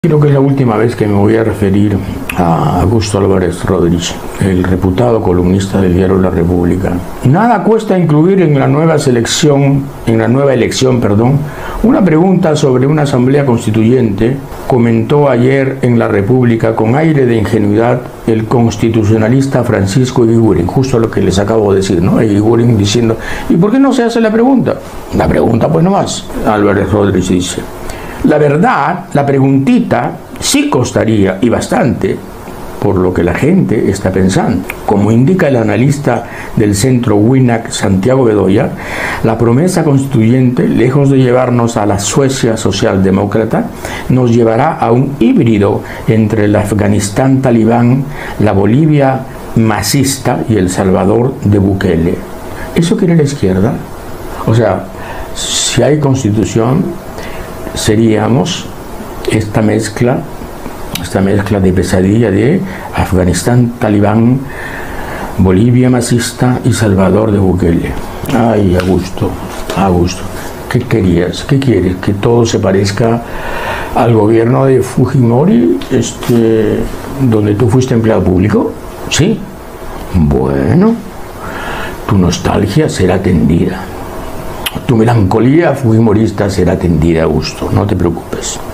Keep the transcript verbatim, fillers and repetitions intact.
Creo que es la última vez que me voy a referir a Augusto Álvarez Rodríguez, el reputado columnista del diario La República. Nada cuesta incluir en la nueva selección, en la nueva elección, perdón, una pregunta sobre una asamblea constituyente, comentó ayer en La República con aire de ingenuidad el constitucionalista Francisco Eguiguren, justo lo que les acabo de decir, ¿no? Eguiguren diciendo, ¿y por qué no se hace la pregunta? La pregunta, pues nomás. Álvarez Rodríguez dice, la verdad, la preguntita sí costaría, y bastante, por lo que la gente está pensando. Como indica el analista del centro WINAC, Santiago Bedoya, la promesa constituyente, lejos de llevarnos a la Suecia socialdemócrata, nos llevará a un híbrido entre el Afganistán talibán, la Bolivia masista y El Salvador de Bukele. ¿Eso quiere la izquierda? O sea, si hay constitución, seríamos esta mezcla, esta mezcla de pesadilla de Afganistán talibán, Bolivia masista y Salvador de Bukele. Ay, Augusto, Augusto, ¿qué querías? ¿Qué quieres? ¿Que todo se parezca al gobierno de Fujimori, este, donde tú fuiste empleado público? Sí. Bueno, tu nostalgia será atendida. Tu melancolía fujimorista será atendida, Augusto, no te preocupes.